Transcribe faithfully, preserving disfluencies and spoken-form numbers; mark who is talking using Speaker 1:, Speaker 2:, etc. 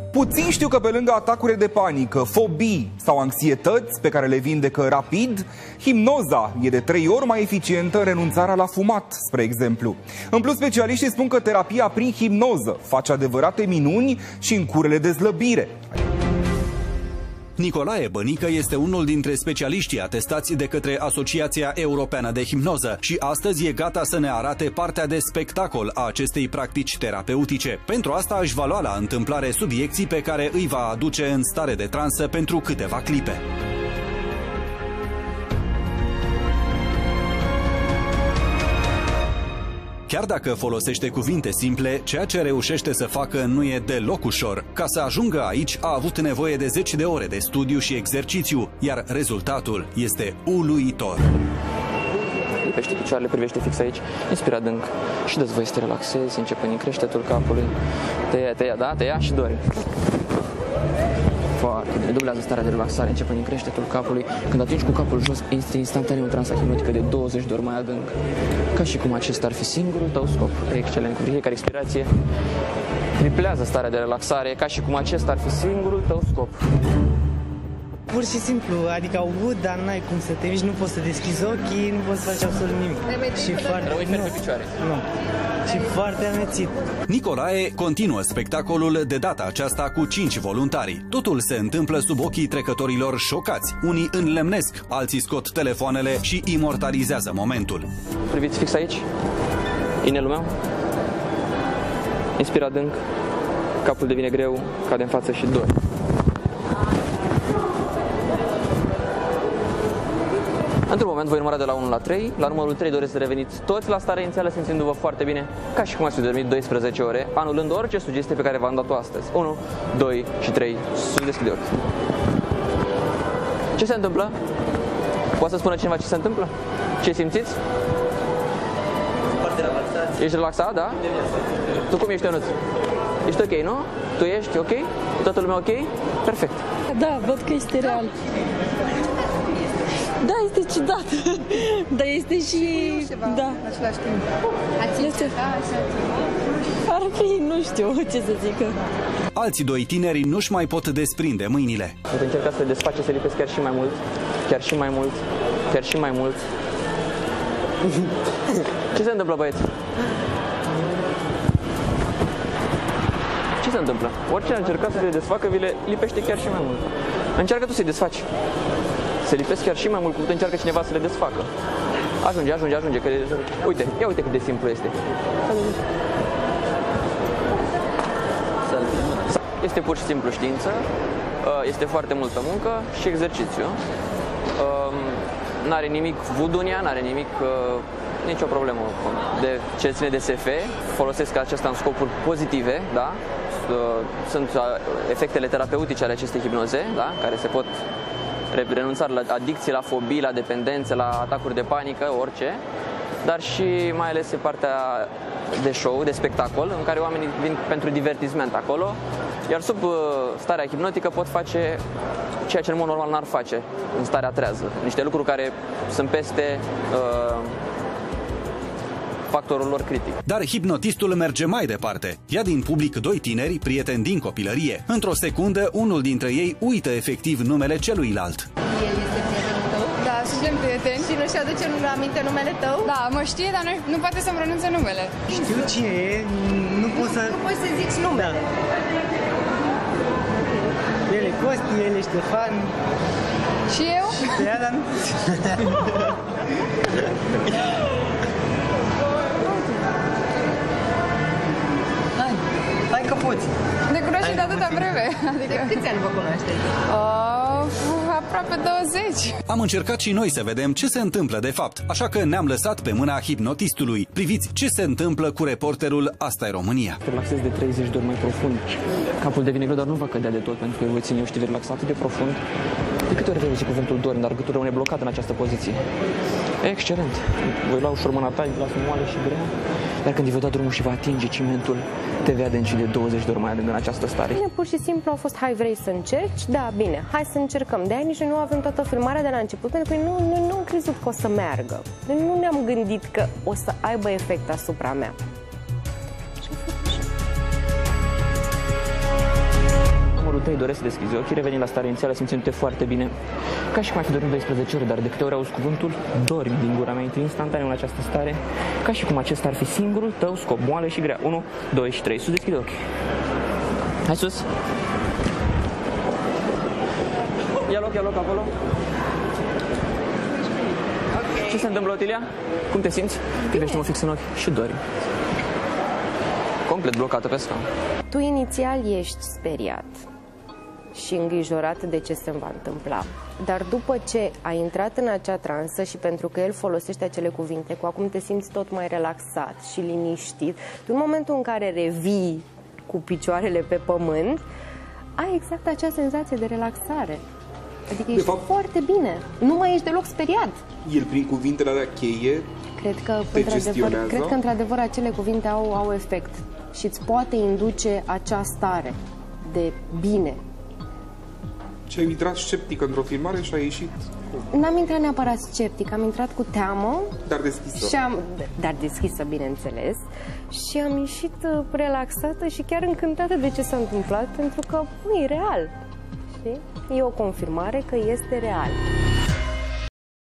Speaker 1: Puțin știu că pe lângă atacurile de panică, fobii sau anxietăți pe care le vindecă rapid, hipnoza e de trei ori mai eficientă în renunțarea la fumat, spre exemplu. În plus, specialiștii spun că terapia prin hipnoză face adevărate minuni și în curele de slăbire.
Speaker 2: Nicolae Bănică este unul dintre specialiștii atestați de către Asociația Europeană de Hipnoză și astăzi e gata să ne arate partea de spectacol a acestei practici terapeutice. Pentru asta își va lua la întâmplare subiecții pe care îi va aduce în stare de transă pentru câteva clipe. Chiar dacă folosește cuvinte simple, ceea ce reușește să facă nu e deloc ușor. Ca să ajungă aici, a avut nevoie de zeci de ore de studiu și exercițiu, iar rezultatul este uluitor.
Speaker 3: Lipește picioarele, privește fix aici, inspira adânc și dă-ți voie să te relaxezi, începând din creștetul capului. Te ia, te ia, da, te ia și dori. Foarte bine. Dublează starea de relaxare, începând din creștetul capului. Când atingi cu capul jos, este instantaneu în transa hipnotică de douăzeci de ori mai adânc. Ca și cum acesta ar fi singurul tău scop. Excelent. Cu fiecare expirație, triplează starea de relaxare, ca și cum acesta ar fi singurul tău scop.
Speaker 4: Pur și simplu, adică aud, dar n-ai cum să te miști, nu poți să deschizi ochii, nu poți să faci absolut nimic. Și foarte...
Speaker 3: Rămâi ferm pe picioare.
Speaker 4: Nu. Și foarte amețit.
Speaker 2: Nicolae continuă spectacolul de data aceasta cu cinci voluntari. Totul se întâmplă sub ochii trecătorilor șocați. Unii înlemnesc, alții scot telefoanele și imortalizează momentul.
Speaker 3: Priviți fix aici, inelul meu. Inspira adânc, capul devine greu, cade în față și dori. Într-un moment voi număra de la unu la trei, la numărul trei doresc să reveniți toți la starea inițială, simțindu-vă foarte bine, ca și cum ați fi dormit doisprezece ore, anulând orice sugestie pe care v-am dat-o astăzi. unu, doi și trei, sus, deschide ochii. Ce se întâmplă? Poate să spună cineva ce se întâmplă? Ce simțiți?
Speaker 4: Foarte relaxat.
Speaker 3: Ești relaxat, da? Tu cum ești, Ionuț? Ești ok, nu? Tu ești ok? Toată lumea ok? Perfect.
Speaker 5: Da, văd că este real. Da, este ciudat, dar este și...
Speaker 6: Ceva,
Speaker 5: da.
Speaker 6: în același timp. Ați este...
Speaker 5: Ar fi, nu știu ce să zică.
Speaker 2: Alții doi tineri nu-și mai pot desprinde mâinile.
Speaker 3: Uite, încerca să le desface, să lipesc chiar și mai mult, chiar și mai mult, chiar și mai mult. Ce se întâmplă, băieți? Ce se întâmplă? Orice a încercat să le desfacă, vi le lipește chiar și mai mult. Încearcă tu să-i desfaci. Se lipesc chiar și mai mult, cu cât încearcă cineva să le desfacă. Ajunge, ajunge, ajunge. Că... Uite, ia uite cât de simplu este. Este pur și simplu știință, este foarte multă muncă și exercițiu. N-are nimic vudunia, n-are nimic, nicio problemă de ce ține de S F. Folosesc acesta în scopuri pozitive, da? Sunt efectele terapeutice ale acestei hipnoze, da? Care se pot renunța la adicții, la fobii, la dependențe, la atacuri de panică, orice, dar și mai ales e partea de show, de spectacol, în care oamenii vin pentru divertisment acolo, iar sub starea hipnotică pot face ceea ce în mod normal n-ar face în starea trează. Niște lucruri care sunt peste uh, factorul lor critic.
Speaker 2: Dar hipnotistul merge mai departe. Ia din public doi tineri, prieteni din copilărie. Într-o secundă, unul dintre ei uită efectiv numele celuilalt.
Speaker 6: El este prietenul tău?
Speaker 7: Da, suntem prieteni.
Speaker 6: Și nu-și aduce aminte numele tău?
Speaker 7: Da, mă știe, dar nu, nu poate să-mi pronunțe numele.
Speaker 4: Știu cine e, nu pot să...
Speaker 6: Nu poți să zici numele.
Speaker 4: Da. El e Costi, el e Ștefan.
Speaker 7: Și eu?
Speaker 4: Da, dar nu... Hai, hai că poți.
Speaker 7: Ne cunoaște de atâta vreme.
Speaker 6: Adică... De câți ani vă cunoașteți?
Speaker 7: Uh, aproape douăzeci.
Speaker 2: Am încercat și noi să vedem ce se întâmplă de fapt, așa că ne-am lăsat pe mâna hipnotistului. Priviți ce se întâmplă cu reporterul Asta e România.
Speaker 3: Te relaxezi de treizeci de ori mai profund. Capul devine greu, dar nu va cădea de tot, pentru că eu voi ține, eu știu, de relaxat atât de profund. De câte ori vei auzi cuvântul dorm, dar gâtul rămâne blocat în această poziție. Excelent. Voi lua ușor mâna ta, îi las moale și grea. Iar când îi voi da drumul și va atinge cimentul, te vei adânci de douăzeci de ori mai adânc în această stare.
Speaker 8: Bine, pur și simplu a fost, hai, vrei să încerci? Da, bine, hai să încercăm. De-aia nici nu avem toată filmarea de la început, pentru că noi nu, nu, nu am crezut că o să meargă. Noi nu ne-am gândit că o să aibă efect asupra mea.
Speaker 3: capul trei doresc să deschizi ochii, reveni la starea inițială simțindu-te foarte bine. Ca și cum ai fi dormit doisprezece ore, dar de câte ori auzi cuvântul, dormi din gura mea, intri instantaneu în această stare, ca și cum acesta ar fi singurul tău scop, moale și grea. unu, doi și trei, sus, deschide ochii. Hai sus. Ia loc, ia loc acolo. Ce se întâmplă, Otilia? Cum te simți? Privește-mă fix în ochi și dormi. Complet blocată pe scaun.
Speaker 8: Tu inițial ești speriat și îngrijorat de ce se va întâmpla. Dar după ce ai intrat în acea transă și pentru că el folosește acele cuvinte, cu acum te simți tot mai relaxat și liniștit, tu în momentul în care revii cu picioarele pe pământ, ai exact acea senzație de relaxare. Adică ești fapt, foarte bine. Nu mai ești deloc speriat.
Speaker 1: El, prin cuvintele alea cheie,
Speaker 8: cred că, într-adevăr, cred că într-adevăr acele cuvinte au, au efect și îți poate induce acea stare de bine.
Speaker 1: Și ai intrat sceptic într-o filmare și ai ieșit?
Speaker 8: N-am intrat neapărat sceptic, am intrat cu teamă.
Speaker 1: Dar deschisă.
Speaker 8: Și am, dar deschisă, bineînțeles. Și am ieșit relaxată și chiar încântată de ce s-a întâmplat, pentru că nu e real. Știi? E o confirmare că este real.